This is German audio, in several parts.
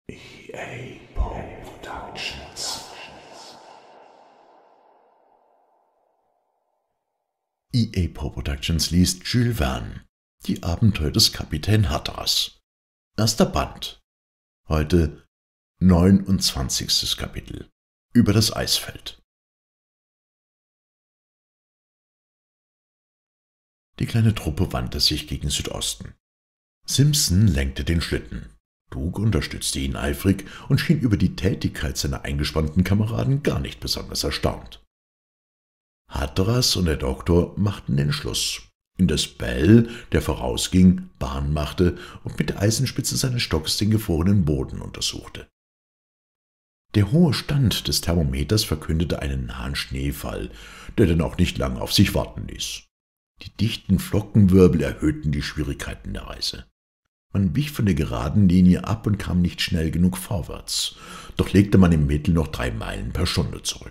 EA Productions. EA Productions liest Jules Verne. Die Abenteuer des Kapitän Hatteras. Erster Band. Heute 29. Kapitel. Über das Eisfeld. Die kleine Truppe wandte sich gegen Südosten. Simpson lenkte den Schlitten. Doug unterstützte ihn eifrig und schien über die Tätigkeit seiner eingespannten Kameraden gar nicht besonders erstaunt. Hatteras und der Doktor machten den Schluss, indes Bell, der vorausging, Bahn machte und mit der Eisenspitze seines Stockes den gefrorenen Boden untersuchte. Der hohe Stand des Thermometers verkündete einen nahen Schneefall, der denn auch nicht lange auf sich warten ließ. Die dichten Flockenwirbel erhöhten die Schwierigkeiten der Reise. Man wich von der geraden Linie ab und kam nicht schnell genug vorwärts, doch legte man im Mittel noch 3 Meilen per Stunde zurück.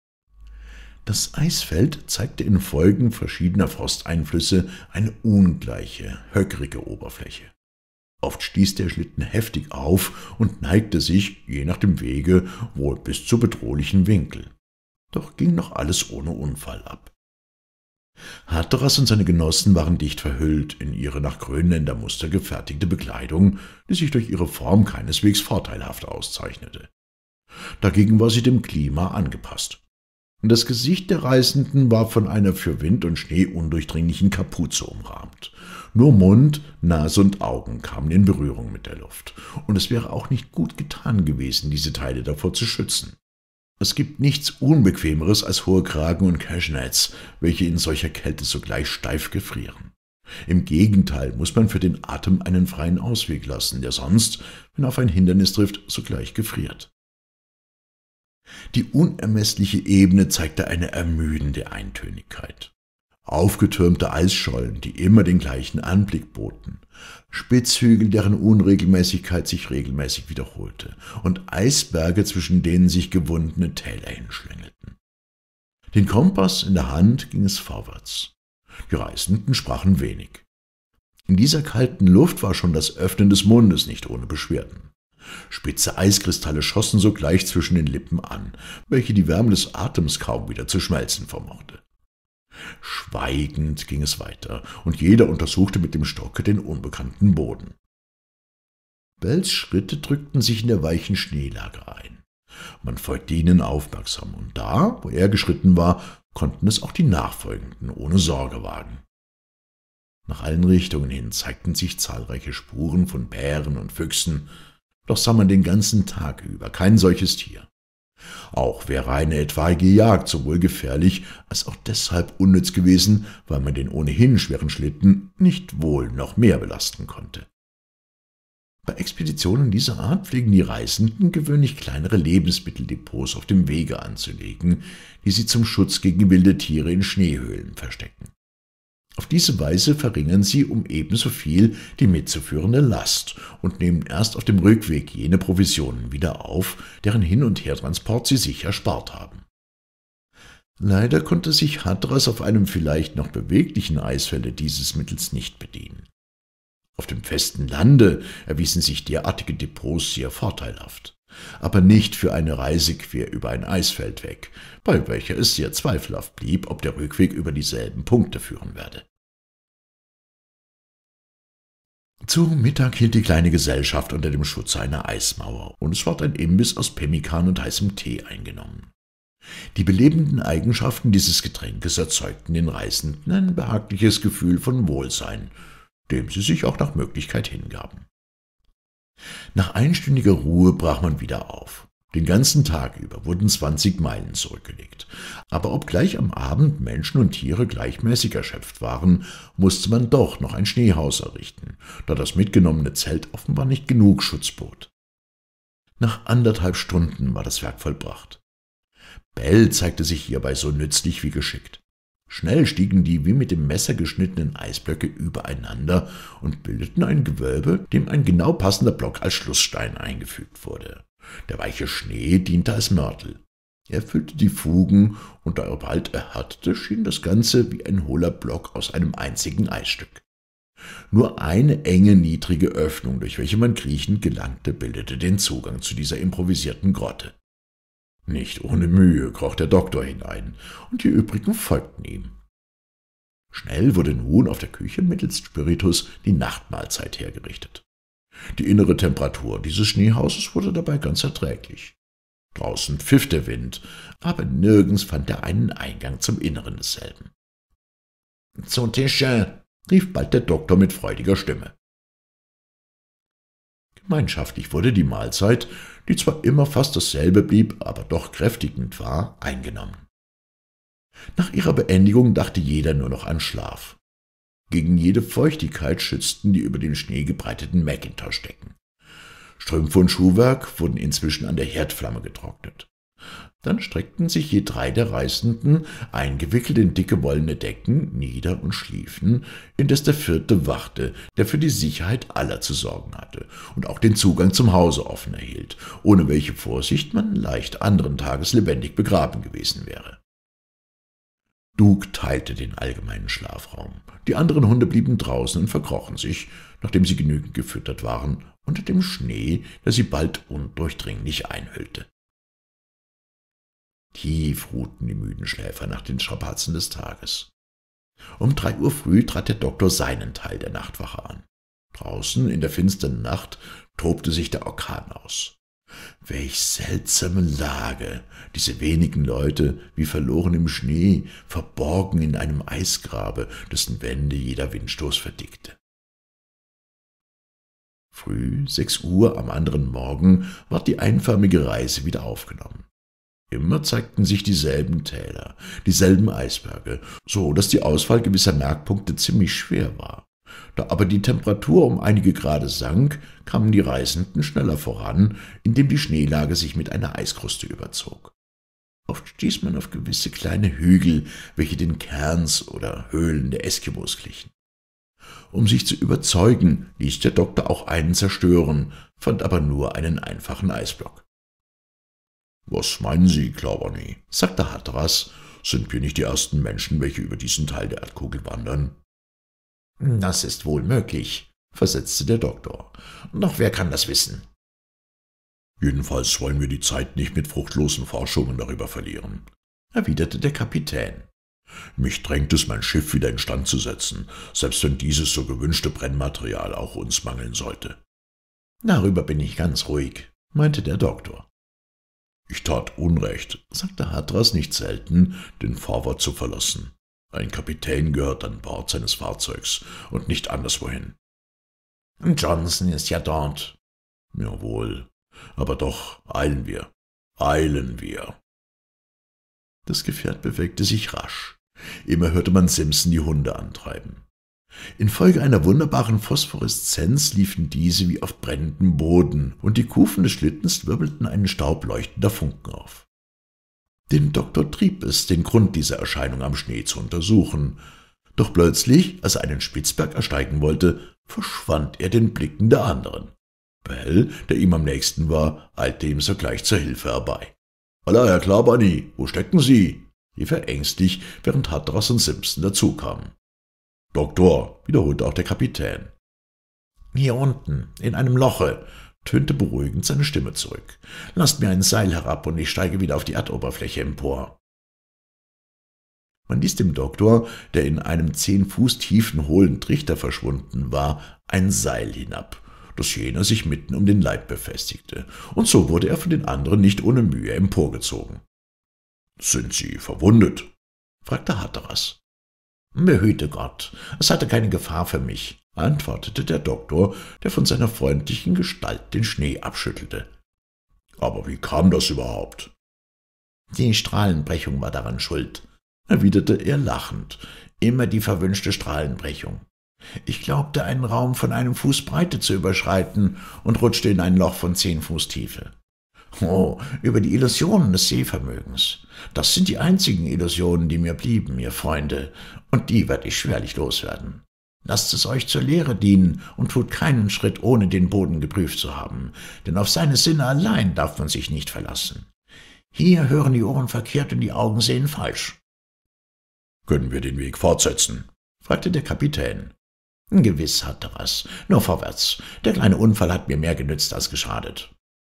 Das Eisfeld zeigte in Folgen verschiedener Frosteinflüsse eine ungleiche, höckrige Oberfläche. Oft stieß der Schlitten heftig auf und neigte sich, je nach dem Wege, wohl bis zu bedrohlichen Winkel. Doch ging noch alles ohne Unfall ab. Hatteras und seine Genossen waren dicht verhüllt in ihre nach Grönländer Muster gefertigte Bekleidung, die sich durch ihre Form keineswegs vorteilhaft auszeichnete. Dagegen war sie dem Klima angepasst. Das Gesicht der Reisenden war von einer für Wind und Schnee undurchdringlichen Kapuze umrahmt. Nur Mund, Nase und Augen kamen in Berührung mit der Luft, und es wäre auch nicht gut getan gewesen, diese Teile davor zu schützen. Es gibt nichts Unbequemeres als hohe Kragen und Cashnets, welche in solcher Kälte sogleich steif gefrieren. Im Gegenteil muss man für den Atem einen freien Ausweg lassen, der sonst, wenn er auf ein Hindernis trifft, sogleich gefriert. Die unermessliche Ebene zeigte eine ermüdende Eintönigkeit. Aufgetürmte Eisschollen, die immer den gleichen Anblick boten, Spitzhügel, deren Unregelmäßigkeit sich regelmäßig wiederholte, und Eisberge, zwischen denen sich gewundene Täler hinschlängelten. Den Kompass in der Hand ging es vorwärts. Die Reisenden sprachen wenig. In dieser kalten Luft war schon das Öffnen des Mundes nicht ohne Beschwerden. Spitze Eiskristalle schossen sogleich zwischen den Lippen an, welche die Wärme des Atems kaum wieder zu schmelzen vermochte. Schweigend ging es weiter, und jeder untersuchte mit dem Stocke den unbekannten Boden. Bells Schritte drückten sich in der weichen Schneelage ein. Man folgte ihnen aufmerksam, und da, wo er geschritten war, konnten es auch die Nachfolgenden ohne Sorge wagen. Nach allen Richtungen hin zeigten sich zahlreiche Spuren von Bären und Füchsen, doch sah man den ganzen Tag über kein solches Tier. Auch wäre eine etwaige Jagd sowohl gefährlich als auch deshalb unnütz gewesen, weil man den ohnehin schweren Schlitten nicht wohl noch mehr belasten konnte. Bei Expeditionen dieser Art pflegen die Reisenden gewöhnlich kleinere Lebensmitteldepots auf dem Wege anzulegen, die sie zum Schutz gegen wilde Tiere in Schneehöhlen verstecken. Auf diese Weise verringern sie um ebenso viel die mitzuführende Last und nehmen erst auf dem Rückweg jene Provisionen wieder auf, deren Hin- und Hertransport sie sich erspart haben. Leider konnte sich Hatteras auf einem vielleicht noch beweglichen Eisfelde dieses Mittels nicht bedienen. Auf dem festen Lande erwiesen sich derartige Depots sehr vorteilhaft, aber nicht für eine Reise quer über ein Eisfeld weg, bei welcher es sehr zweifelhaft blieb, ob der Rückweg über dieselben Punkte führen werde. Zu Mittag hielt die kleine Gesellschaft unter dem Schutze einer Eismauer, und es ward ein Imbiss aus Pemmikan und heißem Tee eingenommen. Die belebenden Eigenschaften dieses Getränkes erzeugten den Reisenden ein behagliches Gefühl von Wohlsein, dem sie sich auch nach Möglichkeit hingaben. Nach einstündiger Ruhe brach man wieder auf. Den ganzen Tag über wurden 20 Meilen zurückgelegt, aber obgleich am Abend Menschen und Tiere gleichmäßig erschöpft waren, musste man doch noch ein Schneehaus errichten, da das mitgenommene Zelt offenbar nicht genug Schutz bot. Nach 1,5 Stunden war das Werk vollbracht. Bell zeigte sich hierbei so nützlich wie geschickt. Schnell stiegen die wie mit dem Messer geschnittenen Eisblöcke übereinander und bildeten ein Gewölbe, dem ein genau passender Block als Schlussstein eingefügt wurde. Der weiche Schnee diente als Mörtel. Er füllte die Fugen, und da er bald erhärtete, schien das Ganze wie ein hohler Block aus einem einzigen Eisstück. Nur eine enge, niedrige Öffnung, durch welche man kriechend gelangte, bildete den Zugang zu dieser improvisierten Grotte. Nicht ohne Mühe kroch der Doktor hinein, und die übrigen folgten ihm. Schnell wurde nun auf der Küche mittels Spiritus die Nachtmahlzeit hergerichtet. Die innere Temperatur dieses Schneehauses wurde dabei ganz erträglich. Draußen pfiff der Wind, aber nirgends fand er einen Eingang zum Inneren desselben. »Zu Tische«, rief bald der Doktor mit freudiger Stimme. Gemeinschaftlich wurde die Mahlzeit, die zwar immer fast dasselbe blieb, aber doch kräftigend war, eingenommen. Nach ihrer Beendigung dachte jeder nur noch an Schlaf. Gegen jede Feuchtigkeit schützten die über den Schnee gebreiteten Macintosh-Decken. Strümpfe und Schuhwerk wurden inzwischen an der Herdflamme getrocknet. Dann streckten sich je 3 der Reisenden, eingewickelt in dicke wollene Decken, nieder und schliefen, indes der 4. wachte, der für die Sicherheit aller zu sorgen hatte und auch den Zugang zum Hause offen erhielt, ohne welche Vorsicht man leicht anderen Tages lebendig begraben gewesen wäre. Doug teilte den allgemeinen Schlafraum. Die anderen Hunde blieben draußen und verkrochen sich, nachdem sie genügend gefüttert waren, unter dem Schnee, der sie bald undurchdringlich einhüllte. Tief ruhten die müden Schläfer nach den Strapazen des Tages. Um 3 Uhr früh trat der Doktor seinen Teil der Nachtwache an. Draußen in der finsteren Nacht tobte sich der Orkan aus. Welch seltsame Lage, diese wenigen Leute, wie verloren im Schnee, verborgen in einem Eisgrabe, dessen Wände jeder Windstoß verdickte. Früh, 6 Uhr am anderen Morgen, ward die einförmige Reise wieder aufgenommen. Immer zeigten sich dieselben Täler, dieselben Eisberge, so dass die Auswahl gewisser Merkpunkte ziemlich schwer war. Da aber die Temperatur um einige Grade sank, kamen die Reisenden schneller voran, indem die Schneelage sich mit einer Eiskruste überzog. Oft stieß man auf gewisse kleine Hügel, welche den Cairns oder Höhlen der Eskimos glichen. Um sich zu überzeugen, ließ der Doktor auch einen zerstören, fand aber nur einen einfachen Eisblock. »Was meinen Sie, Clawbonny?« sagte Hatteras. »Sind wir nicht die ersten Menschen, welche über diesen Teil der Erdkugel wandern?« »Das ist wohl möglich«, versetzte der Doktor. »Doch wer kann das wissen?« »Jedenfalls wollen wir die Zeit nicht mit fruchtlosen Forschungen darüber verlieren«, erwiderte der Kapitän. »Mich drängt es, mein Schiff wieder instand zu setzen, selbst wenn dieses so gewünschte Brennmaterial auch uns mangeln sollte.« »Darüber bin ich ganz ruhig«, meinte der Doktor. »Ich tat Unrecht«, sagte Hatteras nicht selten, den Vorwort zu verlassen. »Ein Kapitän gehört an Bord seines Fahrzeugs und nicht anderswohin.« »Johnson ist ja dort.« »Jawohl, aber doch eilen wir, eilen wir.« Das Gefährt bewegte sich rasch. Immer hörte man Simpson die Hunde antreiben. Infolge einer wunderbaren Phosphoreszenz liefen diese wie auf brennendem Boden, und die Kufen des Schlittens wirbelten einen Staub leuchtender Funken auf. Den Doktor trieb es, den Grund dieser Erscheinung am Schnee zu untersuchen. Doch plötzlich, als er einen Spitzberg ersteigen wollte, verschwand er den Blicken der anderen. Bell, der ihm am nächsten war, eilte ihm sogleich zur Hilfe herbei. »Holla, Herr Clawbonny, wo stecken Sie?« rief er ängstlich, während Hatteras und Simpson dazukamen. »Doktor«, wiederholte auch der Kapitän. »Hier unten, in einem Loche«, tönte beruhigend seine Stimme zurück. »Lasst mir ein Seil herab, und ich steige wieder auf die Erdoberfläche empor.« Man ließ dem Doktor, der in einem 10 Fuß tiefen hohlen Trichter verschwunden war, ein Seil hinab, das jener sich mitten um den Leib befestigte, und so wurde er von den anderen nicht ohne Mühe emporgezogen. »Sind Sie verwundet?« fragte Hatteras. »Behüte Gott, es hatte keine Gefahr für mich«, antwortete der Doktor, der von seiner freundlichen Gestalt den Schnee abschüttelte. »Aber wie kam das überhaupt?« »Die Strahlenbrechung war daran schuld«, erwiderte er lachend. »Immer die verwünschte Strahlenbrechung. Ich glaubte, einen Raum von 1 Fuß Breite zu überschreiten und rutschte in ein Loch von 10 Fuß Tiefe. Oh, über die Illusionen des Sehvermögens. Das sind die einzigen Illusionen, die mir blieben, ihr Freunde, und die werde ich schwerlich loswerden. Lasst es euch zur Lehre dienen und tut keinen Schritt, ohne den Boden geprüft zu haben, denn auf seine Sinne allein darf man sich nicht verlassen. Hier hören die Ohren verkehrt und die Augen sehen falsch.« »Können wir den Weg fortsetzen?« fragte der Kapitän. »Gewiss, Hatteras, nur vorwärts. Der kleine Unfall hat mir mehr genützt als geschadet.«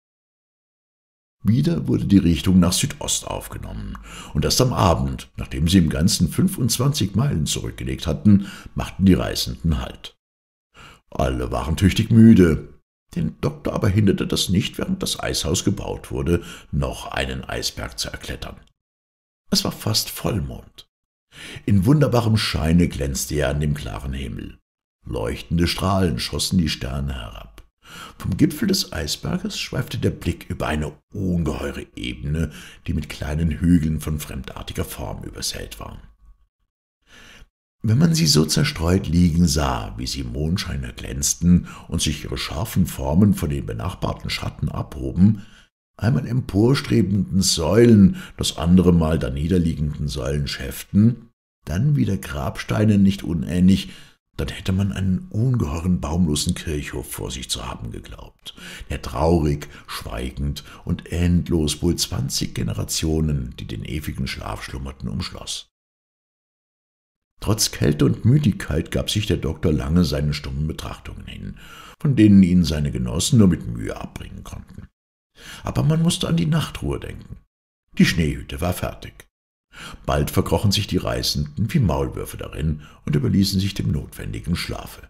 Wieder wurde die Richtung nach Südost aufgenommen, und erst am Abend, nachdem sie im Ganzen 25 Meilen zurückgelegt hatten, machten die Reisenden Halt. Alle waren tüchtig müde. Den Doktor aber hinderte das nicht, während das Eishaus gebaut wurde, noch einen Eisberg zu erklettern. Es war fast Vollmond. In wunderbarem Scheine glänzte er an dem klaren Himmel. Leuchtende Strahlen schossen die Sterne herab. Vom Gipfel des Eisberges schweifte der Blick über eine ungeheure Ebene, die mit kleinen Hügeln von fremdartiger Form übersät waren. Wenn man sie so zerstreut liegen sah, wie sie im Mondschein erglänzten und sich ihre scharfen Formen von den benachbarten Schatten abhoben, einmal emporstrebenden Säulen, das andere Mal daniederliegenden Säulenschäften, dann wieder Grabsteinen nicht unähnlich, dann hätte man einen ungeheuren baumlosen Kirchhof vor sich zu haben geglaubt, der traurig, schweigend und endlos wohl 20 Generationen, die den ewigen Schlaf schlummerten, umschloss. Trotz Kälte und Müdigkeit gab sich der Doktor lange seinen stummen Betrachtungen hin, von denen ihn seine Genossen nur mit Mühe abbringen konnten. Aber man musste an die Nachtruhe denken. Die Schneehütte war fertig. Bald verkrochen sich die Reisenden wie Maulwürfe darin und überließen sich dem notwendigen Schlafe.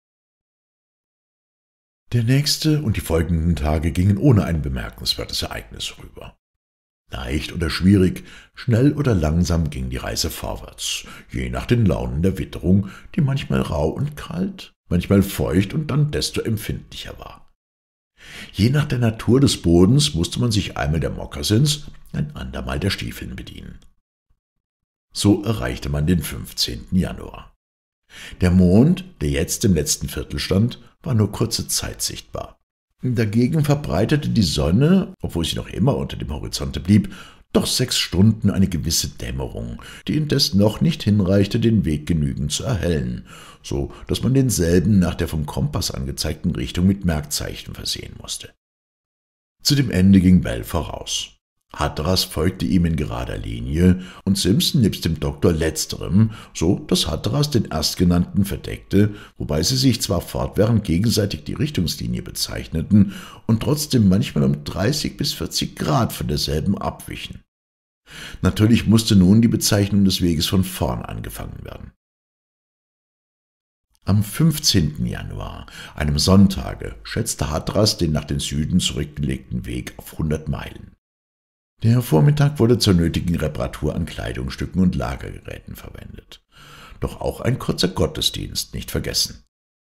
Der nächste und die folgenden Tage gingen ohne ein bemerkenswertes Ereignis vorüber. Leicht oder schwierig, schnell oder langsam ging die Reise vorwärts, je nach den Launen der Witterung, die manchmal rau und kalt, manchmal feucht und dann desto empfindlicher war. Je nach der Natur des Bodens musste man sich einmal der Mokassins, ein andermal der Stiefeln bedienen. So erreichte man den 15. Januar. Der Mond, der jetzt im letzten Viertel stand, war nur kurze Zeit sichtbar. Dagegen verbreitete die Sonne, obwohl sie noch immer unter dem Horizonte blieb, doch 6 Stunden eine gewisse Dämmerung, die indes noch nicht hinreichte, den Weg genügend zu erhellen, so dass man denselben nach der vom Kompass angezeigten Richtung mit Merkzeichen versehen musste. Zu dem Ende ging Bell voraus. Hatteras folgte ihm in gerader Linie und Simpson nebst dem Doktor letzterem, so dass Hatteras den Erstgenannten verdeckte, wobei sie sich zwar fortwährend gegenseitig die Richtungslinie bezeichneten und trotzdem manchmal um 30 bis 40 Grad von derselben abwichen. Natürlich musste nun die Bezeichnung des Weges von vorn angefangen werden. Am 15. Januar, einem Sonntage, schätzte Hatteras den nach den Süden zurückgelegten Weg auf 100 Meilen. Der Vormittag wurde zur nötigen Reparatur an Kleidungsstücken und Lagergeräten verwendet. Doch auch ein kurzer Gottesdienst nicht vergessen.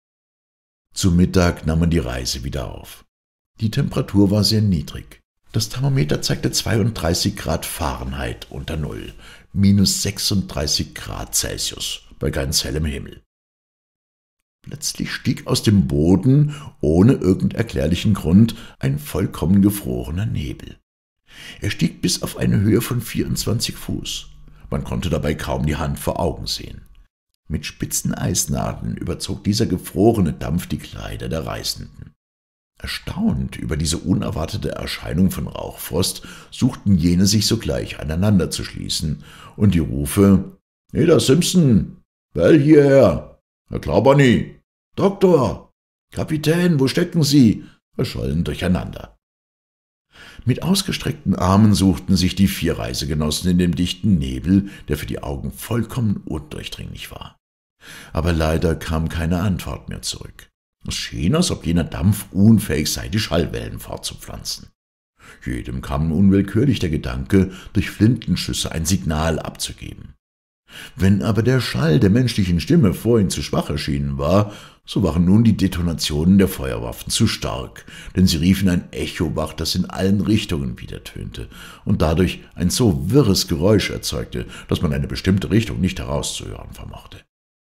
Zu Mittag nahm man die Reise wieder auf. Die Temperatur war sehr niedrig. Das Thermometer zeigte 32 Grad Fahrenheit unter Null, minus 36 Grad Celsius bei ganz hellem Himmel. Plötzlich stieg aus dem Boden, ohne irgend erklärlichen Grund, ein vollkommen gefrorener Nebel. Er stieg bis auf eine Höhe von 24 Fuß. Man konnte dabei kaum die Hand vor Augen sehen. Mit spitzen Eisnadeln überzog dieser gefrorene Dampf die Kleider der Reisenden. Erstaunt über diese unerwartete Erscheinung von Rauchfrost suchten jene sich sogleich aneinander zu schließen, und die Rufe »Eda Simpson! Bell hierher! Herr Clawbonny! Doktor! Kapitän, wo stecken Sie?« erschollen durcheinander. Mit ausgestreckten Armen suchten sich die 4 Reisegenossen in dem dichten Nebel, der für die Augen vollkommen undurchdringlich war. Aber leider kam keine Antwort mehr zurück. Es schien, als ob jener Dampf unfähig sei, die Schallwellen fortzupflanzen. Jedem kam unwillkürlich der Gedanke, durch Flintenschüsse ein Signal abzugeben. Wenn aber der Schall der menschlichen Stimme vorhin zu schwach erschienen war, so waren nun die Detonationen der Feuerwaffen zu stark, denn sie riefen ein Echo wach, das in allen Richtungen widertönte und dadurch ein so wirres Geräusch erzeugte, dass man eine bestimmte Richtung nicht herauszuhören vermochte.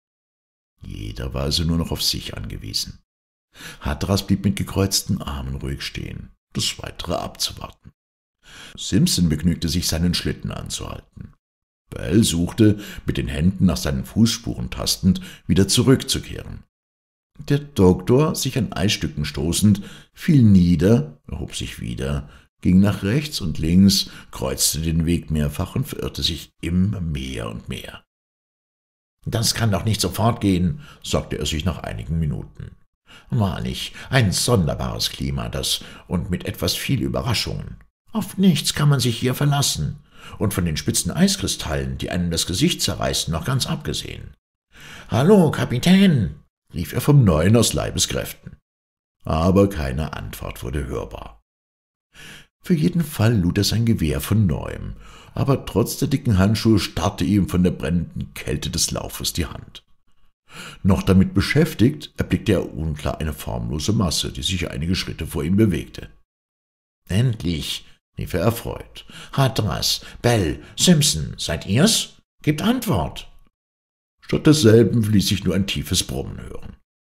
Jeder war also nur noch auf sich angewiesen. Hatteras blieb mit gekreuzten Armen ruhig stehen, das Weitere abzuwarten. Simpson begnügte sich, seinen Schlitten anzuhalten. Bell suchte, mit den Händen nach seinen Fußspuren tastend, wieder zurückzukehren. Der Doktor, sich an Eisstücken stoßend, fiel nieder, erhob sich wieder, ging nach rechts und links, kreuzte den Weg mehrfach und verirrte sich immer mehr und mehr. »Das kann doch nicht sofort gehen«, sagte er sich nach einigen Minuten. »Wahrlich, ein sonderbares Klima das, und mit etwas viel Überraschungen. Auf nichts kann man sich hier verlassen, und von den spitzen Eiskristallen, die einem das Gesicht zerreißen, noch ganz abgesehen.« »Hallo, Kapitän«, rief er vom Neuen aus Leibeskräften. Aber keine Antwort wurde hörbar. Für jeden Fall lud er sein Gewehr von Neuem, aber trotz der dicken Handschuhe starrte ihm von der brennenden Kälte des Laufes die Hand. Noch damit beschäftigt, erblickte er unklar eine formlose Masse, die sich einige Schritte vor ihm bewegte. »Endlich«, rief er erfreut. »Hatteras, Bell, Simpson, seid ihr's? Gebt Antwort!« Statt desselben ließ sich nur ein tiefes Brummen hören.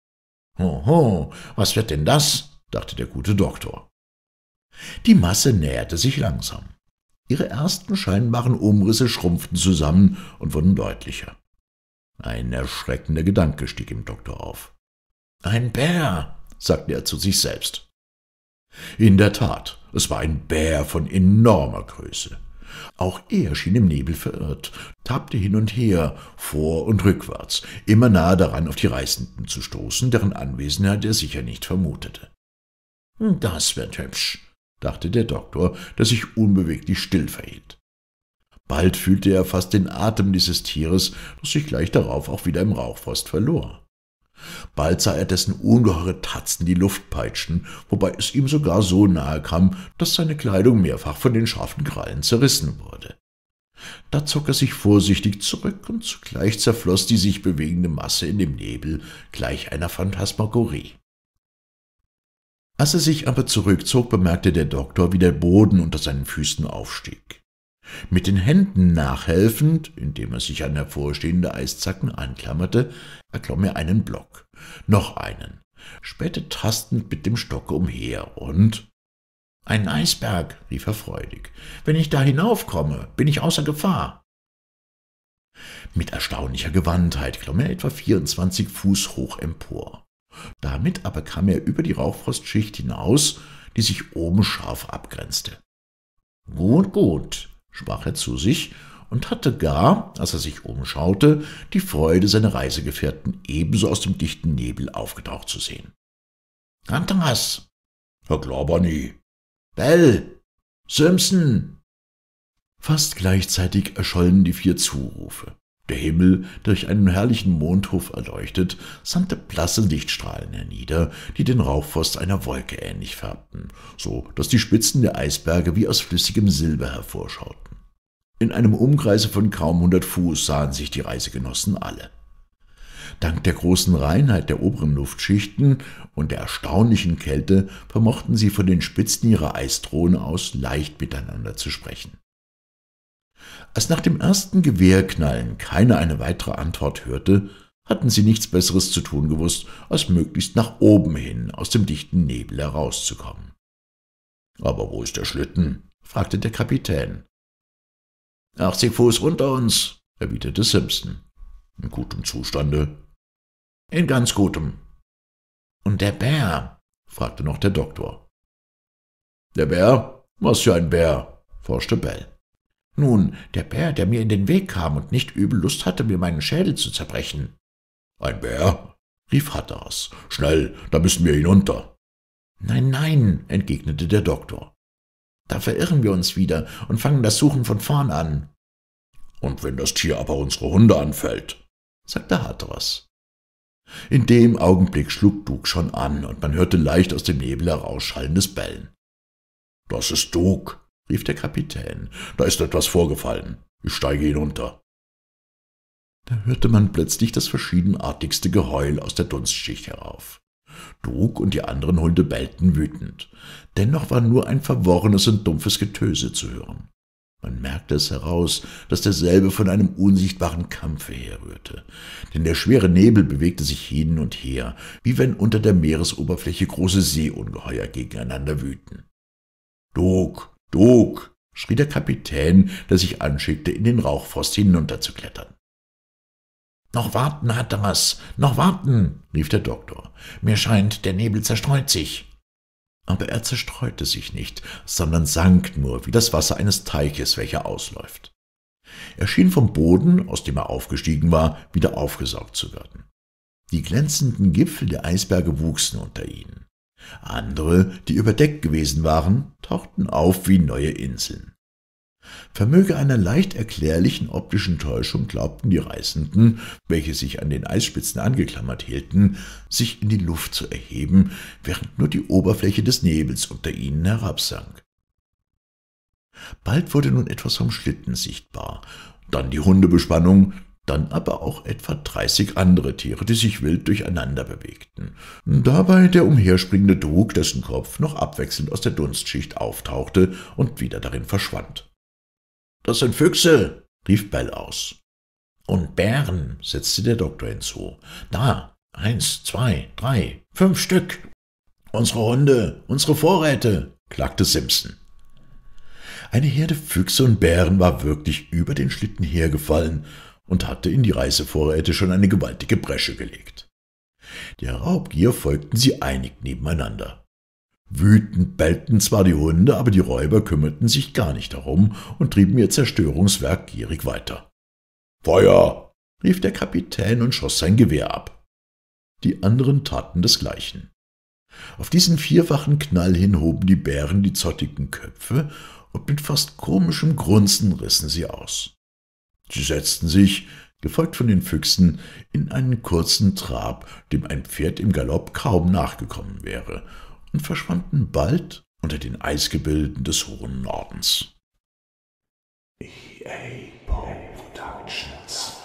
»Hoho, was wird denn das?« dachte der gute Doktor. Die Masse näherte sich langsam. Ihre ersten scheinbaren Umrisse schrumpften zusammen und wurden deutlicher. Ein erschreckender Gedanke stieg im Doktor auf. »Ein Bär«, sagte er zu sich selbst. In der Tat, es war ein Bär von enormer Größe. Auch er schien im Nebel verirrt, tappte hin und her, vor und rückwärts, immer nahe daran, auf die Reisenden zu stoßen, deren Anwesenheit er sicher nicht vermutete. »Das wird hübsch«, dachte der Doktor, der sich unbeweglich still verhielt. Bald fühlte er fast den Atem dieses Tieres, das sich gleich darauf auch wieder im Rauchfrost verlor. Bald sah er dessen ungeheure Tatzen die Luft peitschen, wobei es ihm sogar so nahe kam, dass seine Kleidung mehrfach von den scharfen Krallen zerrissen wurde. Da zog er sich vorsichtig zurück, und zugleich zerfloss die sich bewegende Masse in dem Nebel gleich einer Phantasmagorie. Als er sich aber zurückzog, bemerkte der Doktor, wie der Boden unter seinen Füßen aufstieg. Mit den Händen nachhelfend, indem er sich an hervorstehende Eiszacken anklammerte, erklomm er einen Block, noch einen, spähte tastend mit dem Stocke umher und »Ein Eisberg«, rief er freudig. »Wenn ich da hinaufkomme, bin ich außer Gefahr.« Mit erstaunlicher Gewandtheit klomm er etwa 24 Fuß hoch empor. Damit aber kam er über die Rauchfrostschicht hinaus, die sich oben scharf abgrenzte. »Gut, gut«, sprach er zu sich und hatte gar, als er sich umschaute, die Freude, seine Reisegefährten ebenso aus dem dichten Nebel aufgetaucht zu sehen. »Hatteras«, »Herr Clawbonny«, »Bell«, »Simpson«. Fast gleichzeitig erschollen die 4 Zurufe. Der Himmel, durch einen herrlichen Mondhof erleuchtet, sandte blasse Lichtstrahlen hernieder, die den Rauchfrost einer Wolke ähnlich färbten, so dass die Spitzen der Eisberge wie aus flüssigem Silber hervorschauten. In einem Umkreise von kaum 100 Fuß sahen sich die Reisegenossen alle. Dank der großen Reinheit der oberen Luftschichten und der erstaunlichen Kälte vermochten sie von den Spitzen ihrer Eisdrohne aus leicht miteinander zu sprechen. Als nach dem ersten Gewehrknallen keiner eine weitere Antwort hörte, hatten sie nichts Besseres zu tun gewusst, als möglichst nach oben hin aus dem dichten Nebel herauszukommen. »Aber wo ist der Schlitten?« fragte der Kapitän. »80 Fuß unter uns«, erwiderte Simpson. »In gutem Zustande?« »In ganz gutem.« »Und der Bär?« fragte noch der Doktor. »Der Bär? Was für ein Bär?« forschte Bell. »Nun, der Bär, der mir in den Weg kam und nicht übel Lust hatte, mir meinen Schädel zu zerbrechen.« »Ein Bär?« rief Hatteras. »Schnell, da müssen wir hinunter.« »Nein, nein«, entgegnete der Doktor. »Da verirren wir uns wieder und fangen das Suchen von vorn an.« »Und wenn das Tier aber unsere Hunde anfällt?« sagte Hatteras. In dem Augenblick schlug Dug schon an, und man hörte leicht aus dem Nebel herausschallendes Bellen. »Das ist Dug«, rief der Kapitän. »Da ist etwas vorgefallen. Ich steige hinunter.« Da hörte man plötzlich das verschiedenartigste Geheul aus der Dunstschicht herauf. Dug und die anderen Hunde bellten wütend. Dennoch war nur ein verworrenes und dumpfes Getöse zu hören. Man merkte es heraus, dass derselbe von einem unsichtbaren Kampfe herrührte, denn der schwere Nebel bewegte sich hin und her, wie wenn unter der Meeresoberfläche große Seeungeheuer gegeneinander wüten. »Dug, Dug«, schrie der Kapitän, der sich anschickte, in den Rauchfrost hinunterzuklettern. »Noch warten, Hatteras, noch warten«, rief der Doktor. »Mir scheint, der Nebel zerstreut sich.« Aber er zerstreute sich nicht, sondern sank nur wie das Wasser eines Teiches, welcher ausläuft. Er schien vom Boden, aus dem er aufgestiegen war, wieder aufgesaugt zu werden. Die glänzenden Gipfel der Eisberge wuchsen unter ihnen. Andere, die überdeckt gewesen waren, tauchten auf wie neue Inseln. Vermöge einer leicht erklärlichen optischen Täuschung glaubten die Reisenden, welche sich an den Eisspitzen angeklammert hielten, sich in die Luft zu erheben, während nur die Oberfläche des Nebels unter ihnen herabsank. Bald wurde nun etwas vom Schlitten sichtbar, dann die Hundebespannung, dann aber auch etwa 30 andere Tiere, die sich wild durcheinander bewegten. Dabei der umherspringende Dog, dessen Kopf noch abwechselnd aus der Dunstschicht auftauchte und wieder darin verschwand. »Das sind Füchse«, rief Bell aus. »Und Bären«, setzte der Doktor hinzu. »Da, 1, 2, 3, 5 Stück. Unsere Hunde, unsere Vorräte«, klagte Simpson. Eine Herde Füchse und Bären war wirklich über den Schlitten hergefallen und hatte in die Reisevorräte schon eine gewaltige Bresche gelegt. Der Raubgier folgten sie einig nebeneinander. Wütend bellten zwar die Hunde, aber die Räuber kümmerten sich gar nicht darum und trieben ihr Zerstörungswerk gierig weiter. »Feuer«, rief der Kapitän und schoss sein Gewehr ab. Die anderen taten desgleichen. Auf diesen vierfachen Knall hin hoben die Bären die zottigen Köpfe und mit fast komischem Grunzen rissen sie aus. Sie setzten sich, gefolgt von den Füchsen, in einen kurzen Trab, dem ein Pferd im Galopp kaum nachgekommen wäre, und verschwanden bald unter den Eisgebilden des hohen Nordens. EA Productions